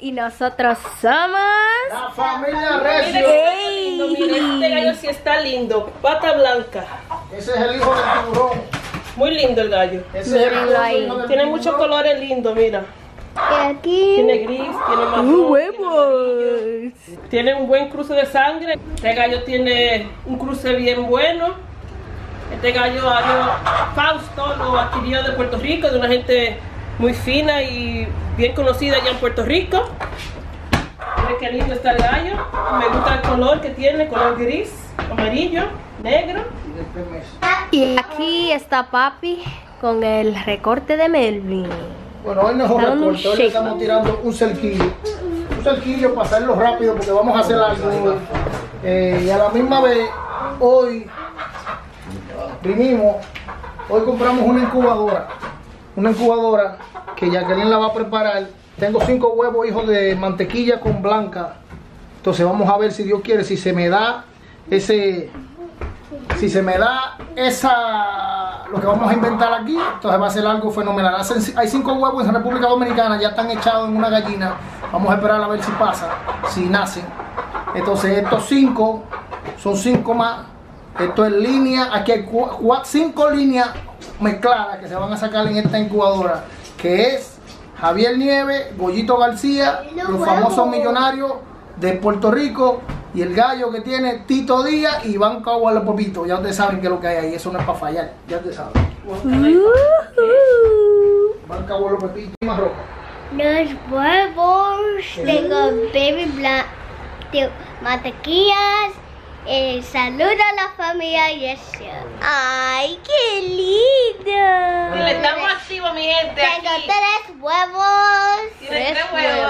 Y nosotros somos... La familia Recio. Mira, este gallo sí está lindo. Pata blanca. Ese es el hijo del tiburón. Muy lindo el gallo. Mírenlo ahí. Tiene muchos colores lindos, mira. Y aquí... Tiene gris, tiene marrón. ¡Huevos! Tiene un buen cruce de sangre. Este gallo tiene un cruce bien bueno. Este gallo Fausto lo adquirió de Puerto Rico, de una gente muy fina y bien conocida allá en Puerto Rico. Miren qué lindo está el gallo. Me gusta el color que tiene, color gris, amarillo, negro. Y aquí está papi con el recorte de Melvin. Bueno, hoy no es un Está dando un recorte, hoy le shake. estamos tirando un cerquillo. Un cerquillo para hacerlo rápido porque vamos a hacer algo. Y a la misma vez, hoy hoy compramos una incubadora. Una incubadora que Jacqueline la va a preparar. Tengo 5 huevos, hijos de mantequilla con blanca. Entonces vamos a ver si Dios quiere, si se me da lo que vamos a inventar aquí, entonces va a ser algo fenomenal. Hay 5 huevos en República Dominicana, ya están echados en una gallina. Vamos a esperar a ver si pasa, si nacen. Entonces estos 5 son 5 más. Esto es línea, aquí hay 5 líneas mezcladas que se van a sacar en esta incubadora, que es Javier Nieves, Goyito García, los famosos millonarios de Puerto Rico, y el gallo que tiene Tito Díaz y Iván Cagualo Popito. Ya ustedes saben qué es lo que hay ahí, eso no es para fallar, ya ustedes saben. Iván Cagualo Popito y más ropa. Los huevos, tengo baby blanco, mantequillas, saludo a la familia Recio. ¡Ay, qué lindo! Dile, estamos activos, mi gente. Tengo Aquí. 3 huevos. Tiene 3 huevos.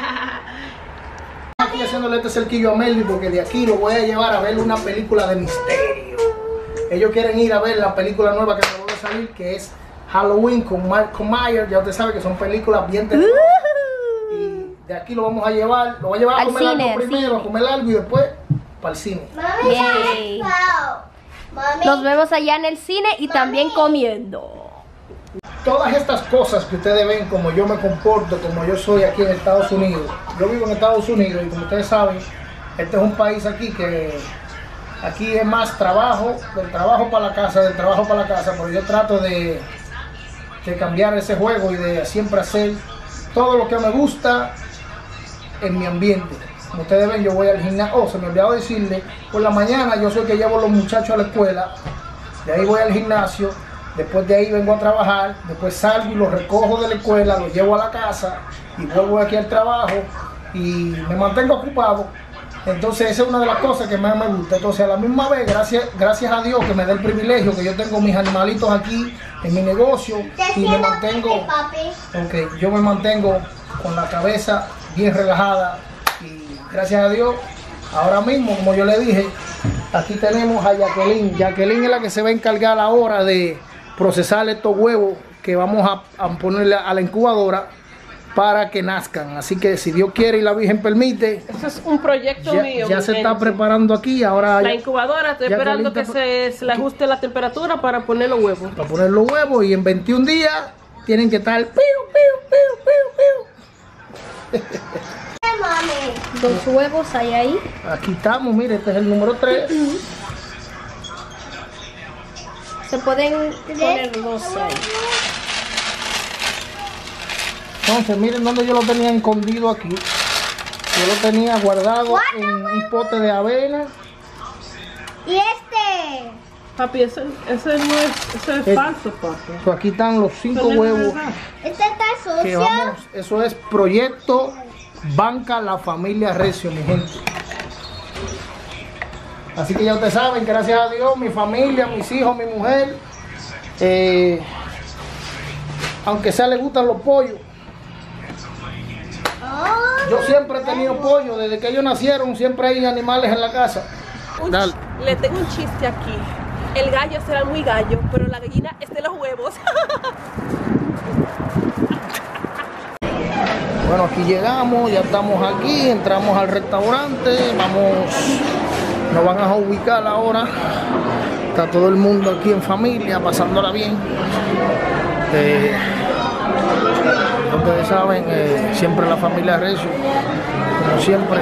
Aquí haciéndole este cerquillo a Melvin porque de aquí lo voy a llevar a ver una película de misterio. Ellos quieren ir a ver la película nueva que acabó de salir, que es Halloween con Myers. Ya usted sabe que son películas bien terrorosas. Y de aquí lo vamos a llevar, lo voy a llevar a Al comer cine, algo al primero, cine. a comer algo y después para el cine. Mami, Yay. Mami, Nos vemos allá en el cine y también comiendo. Todas estas cosas que ustedes ven, como yo me comporto, como yo soy aquí en Estados Unidos. Yo vivo en Estados Unidos y como ustedes saben, este es un país aquí que aquí es más trabajo, del trabajo para la casa, del trabajo para la casa, pero yo trato de cambiar ese juego y de siempre hacer todo lo que me gusta en mi ambiente. Como ustedes ven, yo voy al gimnasio. Oh, se me olvidó decirle, por la mañana yo soy el que llevo a los muchachos a la escuela, de ahí voy al gimnasio. Después de ahí vengo a trabajar, después salgo y los recojo de la escuela, los llevo a la casa y vuelvo aquí al trabajo y me mantengo ocupado. Entonces esa es una de las cosas que más me gusta. Entonces a la misma vez, gracias a Dios que me da el privilegio que yo tengo mis animalitos aquí en mi negocio y me mantengo, yo me mantengo con la cabeza bien relajada y gracias a Dios, ahora mismo, como yo le dije, aquí tenemos a Jacqueline. Jacqueline es la que se va a encargar ahora de procesar estos huevos que vamos a ponerle a la incubadora para que nazcan. Así que si Dios quiere y la Virgen permite, Eso es un proyecto mío. ya mi se está gente. preparando aquí. Ahora La incubadora, estoy ya esperando que Jacqueline se le ajuste la temperatura para poner los huevos. para poner los huevos y en 21 días tienen que estar piu. mami. 2 huevos hay ahí. Aquí estamos, mire, este es el número 3. Se pueden poner 2 ahí. Entonces, miren dónde yo lo tenía escondido aquí. Yo lo tenía guardado en un pote de avena. Y este. Papi, eso es falso, papi. So, aquí están los 5 Eso no es huevos verdad. Este está que sucio. vamos. Eso es proyecto Banca La Familia Recio, mi gente. Así que ya ustedes saben, gracias a Dios, mi familia, mis hijos, mi mujer, aunque sea le gustan los pollos. Yo siempre he tenido pollo, desde que ellos nacieron siempre hay animales en la casa. Dale. Le tengo un chiste aquí. El gallo será muy gallo, pero la gallina es de los huevos. Bueno, aquí llegamos, ya estamos aquí, entramos al restaurante, nos van a ubicar ahora. Está todo el mundo aquí en familia, pasándola bien. ustedes saben, siempre la familia Recio, como siempre,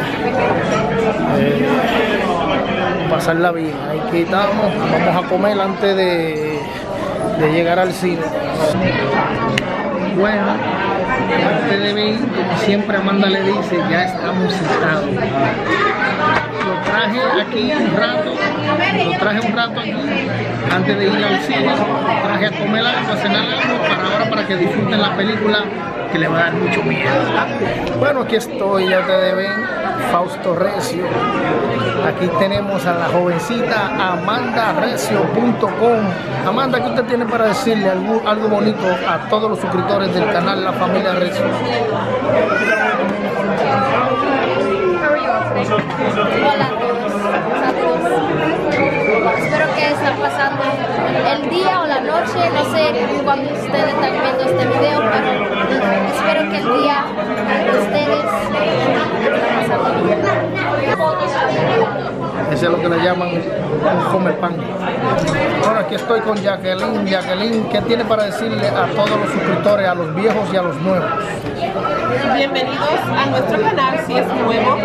pasarla bien. Aquí estamos, vamos a comer antes de llegar al cine. Bueno, como ustedes ven, como siempre Amanda le dice, ya estamos sentados. Lo traje aquí un rato aquí, antes de ir al cine. Lo traje a comer algo, a cenar algo, para que disfruten la película, que le va a dar mucho miedo. Bueno, aquí estoy, ya ustedes ven, Fausto Recio. Aquí tenemos a la jovencita amandarecio.com. Amanda, ¿qué usted tiene para decirle algo bonito a todos los suscriptores del canal La Familia Recio? Hola a todos, saludos. Espero que estén pasando el día o la noche, no sé cuándo ustedes están viendo este video, pero espero que el día de ustedes estén pasando bien. Ese es lo que le llaman un comer pan. Ahora aquí estoy con Jacqueline. Jacqueline, ¿qué tiene para decirle a todos los suscriptores, a los viejos y a los nuevos? Bienvenidos a nuestro canal si es nuevo,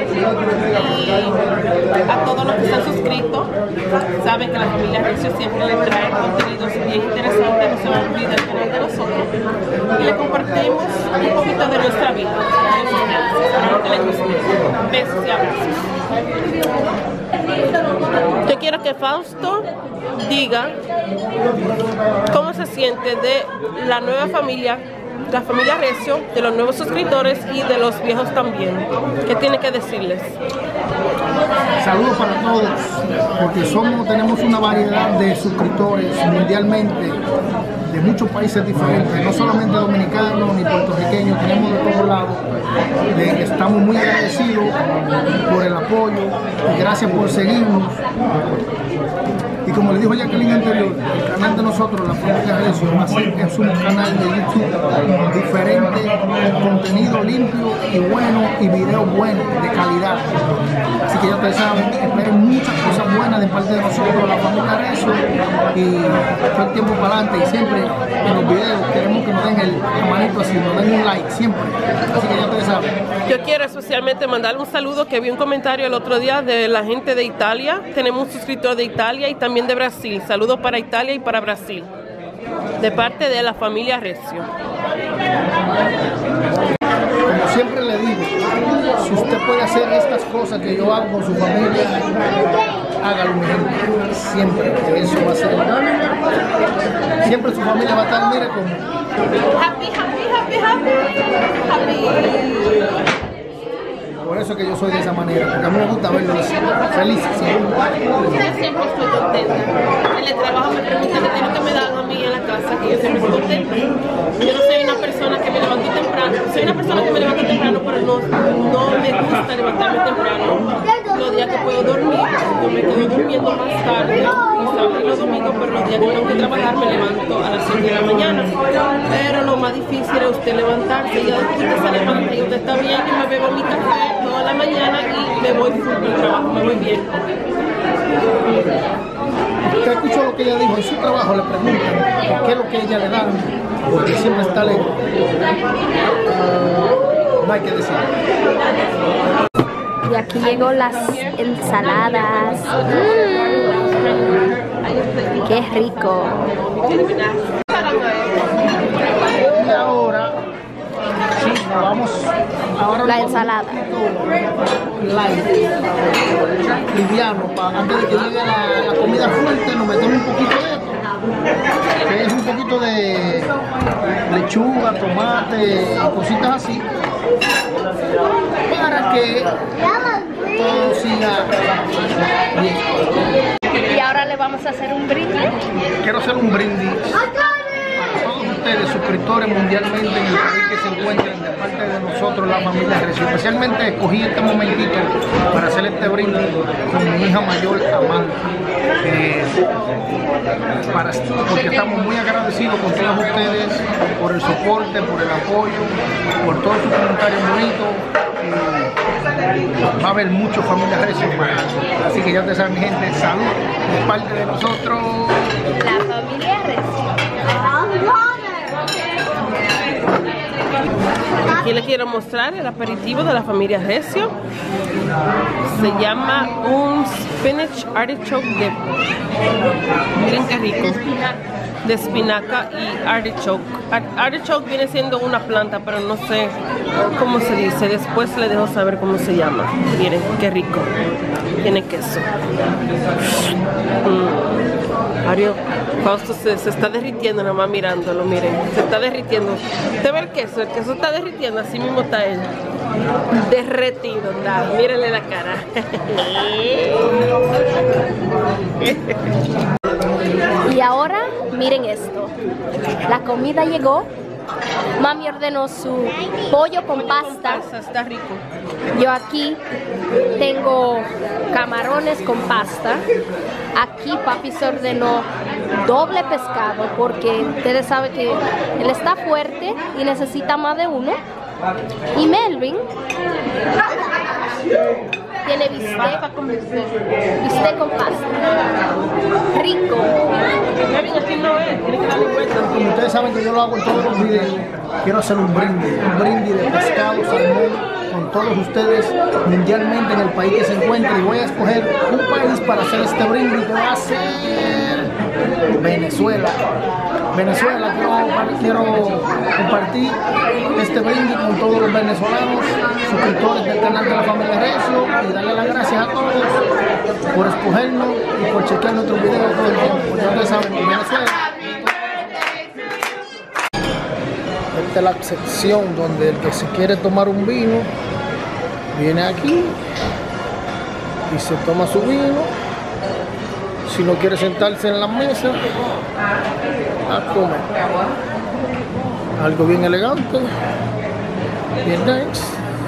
y a todos los que están suscritos. Saben que la familia Recio siempre les trae contenidos bien interesantes, no se van a olvidar del canal de nosotros, y le compartimos un poquito de nuestra vida. Espero que les guste. Besos y abrazos. Yo quiero que Fausto diga cómo se siente de la nueva familia, la familia Recio, de los nuevos suscriptores y de los viejos también. ¿Qué tiene que decirles? Saludos para todos, porque tenemos una variedad de suscriptores mundialmente, de muchos países diferentes, no solamente dominicanos ni puertorriqueños, tenemos de todos lados. Estamos muy agradecidos por el apoyo y gracias por seguirnos. Y como le dijo Jacqueline anterior, el canal de nosotros, La Familia Recio, es un canal de YouTube diferente, contenido limpio y bueno, y videos buenos, de calidad. Así que ya ustedes saben, esperen muchas cosas buenas de parte de nosotros, La Familia Recio, y todo el tiempo para adelante. Y siempre en los videos queremos que nos den la manito así, nos den un like, siempre. Así que ya ustedes saben. Yo quiero especialmente mandarle un saludo, que vi un comentario el otro día de la gente de Italia. Tenemos un suscriptor de Italia y también de Brasil. Saludos para Italia y para Brasil, de parte de La Familia Recio. Como siempre le digo, si usted puede hacer estas cosas que yo hago con su familia, hágalo, mi gente. Siempre, que eso va a ser. Siempre su familia va a estar, mire, como Happy. por eso que yo soy de esa manera, porque a mí me gusta verlos felices. Yo siempre estoy contenta. En el trabajo me preguntan qué es lo que me dan a mí en la casa, que yo siempre estoy contenta. Yo no soy una persona que me levanto temprano. Soy una persona que me levanto temprano, pero no me gusta levantarme temprano. Los días que puedo dormir, yo me quedo durmiendo más tarde, los sábados y los domingos, pero los días que tengo que trabajar me levanto a las 6 de la mañana. Pero lo más difícil es usted levantarse, y ya después que usted se levanta y usted está bien, yo me bebo mi café toda la mañana y me voy full al trabajo, me voy bien. Usted escuchó lo que ella dijo, en su trabajo le preguntan qué es lo que ella le dan, porque siempre está alegre. No hay que decir. Y aquí llegó las ensaladas. ¡Qué rico! Y ahora, sí, vamos ahora La ensalada. Light, liviano, antes de que llegue la comida fuerte, nos metemos un poquito de esto, que es un poquito de lechuga, tomate, cositas así, para que todo siga bien. Y ahora le vamos a hacer un brindis. Quiero hacer un brindis para todos ustedes, suscriptores mundialmente en el país que se encuentren, de parte de nosotros, La Familia Recio. Especialmente escogí este momentito para hacer este brindis con mi hija mayor, Amanda. Porque estamos muy agradecidos con todos ustedes por el soporte, por el apoyo, por todos sus comentarios bonitos. Va a haber mucho Familia Recio, así que ya te saben, mi gente, salud de parte de nosotros, La Familia Recio. Aquí les quiero mostrar el aperitivo de la familia Recio. Se llama un spinach artichoke dip. Miren qué rico. De espinaca y artichoke. Artichoke viene siendo una planta, pero no sé cómo se dice. Después les dejo saber cómo se llama. Miren qué rico. Tiene queso. Mario, Fausto se está derritiendo nomás mirándolo, miren. Se está derritiendo. ¿Usted ve el queso? El queso está derritiendo, así mismo está él. Derretido, está. Mírenle la cara. Y ahora, miren esto. La comida llegó. Mami ordenó su pollo con pasta. Está rico. Yo aquí tengo camarones con pasta. Aquí papi se ordenó doble pescado porque ustedes saben que él está fuerte y necesita más de uno. Y Melvin tiene bistec con pasta. Rico. Melvin así no es, tiene que darle vuelta. Como ustedes saben que yo lo hago en todos los videos, quiero hacer un brindis de pescado, salmón, con todos ustedes mundialmente en el país que se encuentre. Y voy a escoger un país para hacer este brindis, que va a ser Venezuela. Venezuela, quiero compartir este brindis con todos los venezolanos, suscriptores del canal de la familia Recio, y darle las gracias a todos por escogernos y por chequear nuestros videos todo el tiempo. Porque ustedes saben, en Venezuela, esta es la sección donde el que se quiere tomar un vino viene aquí y se toma su vino. Si no quiere sentarse en la mesa a comer, algo bien elegante, bien nice.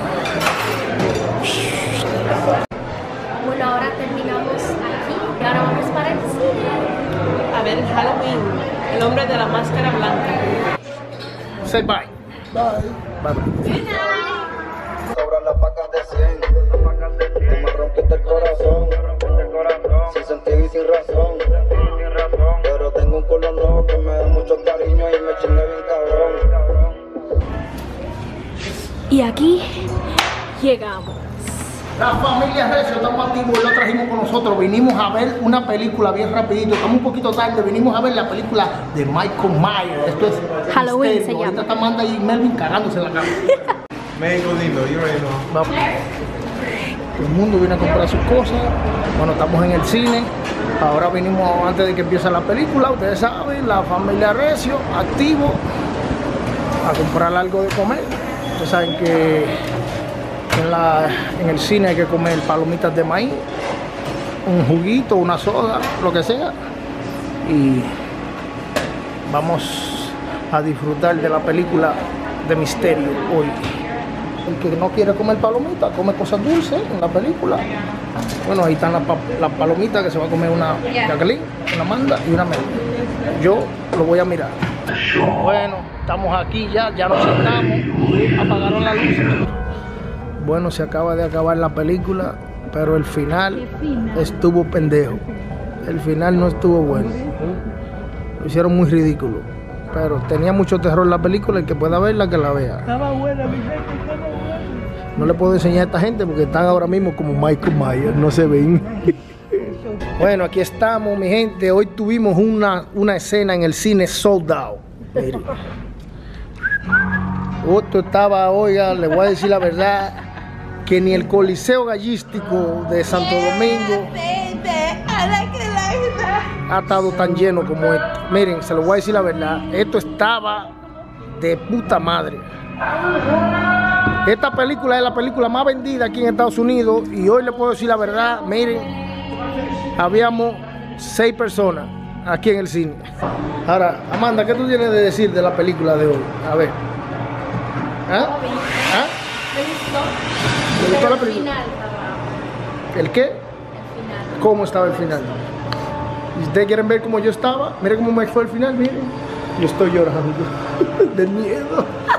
Bueno, ahora terminamos aquí y ahora vamos para el cine. A ver, Halloween, el hombre de la máscara blanca. Say bye. Bye. Bye. Sobran las pacas de 100. Tú me rompiste el corazón. Sin sentido y sin razón. Pero tengo un culo nuevo que me da mucho cariño y me chinga bien cabrón. Y aquí llegamos. La familia Recio, estamos activos y lo trajimos con nosotros. Vinimos a ver una película bien rapidito. Estamos un poquito tarde. Vinimos a ver la película de Michael Myers. Esto es Halloween, misterio. se llama. Ahorita está Amanda y Melvin cagándose en la cama. México lindo, you already know. Vamos. Todo el mundo viene a comprar sus cosas. Bueno, estamos en el cine. Ahora vinimos antes de que empiece la película. Ustedes saben, la familia Recio, activo, a comprar algo de comer. Ustedes saben que en el cine hay que comer palomitas de maíz, un juguito, una soda, lo que sea. Y vamos a disfrutar de la película de misterio hoy. El que no quiere comer palomitas, come cosas dulces en la película. Bueno, ahí están las palomitas que se va a comer una Jacqueline, una Amanda y una Mel. Yo lo voy a mirar. Bueno, estamos aquí ya nos sentamos, apagaron la luz. Bueno, se acaba de acabar la película, pero el final estuvo pendejo. El final no estuvo bueno. Lo hicieron muy ridículo. Pero tenía mucho terror la película, el que pueda verla, que la vea. Estaba buena, mi gente, estaba buena. No le puedo enseñar a esta gente porque están ahora mismo como Michael Myers, no se ven. Bueno, aquí estamos, mi gente. Hoy tuvimos una escena en el cine sold out. Miren. Otro estaba, oiga, le voy a decir la verdad, que ni el Coliseo Gallístico de Santo Domingo ha estado tan lleno como esto. Miren, se lo voy a decir la verdad, esto estaba de puta madre. Esta película es la película más vendida aquí en Estados Unidos y hoy le puedo decir la verdad, miren, habíamos 6 personas aquí en el cine. Ahora, Amanda, ¿qué tú tienes de decir de la película de hoy? A ver. ¿Ah? ¿Ah? Me ¿Te gustó la el película? final. ¿El qué? El final. ¿Cómo estaba el final? Si ustedes quieren ver cómo yo estaba, miren cómo me fue el final, miren. Yo estoy llorando del miedo.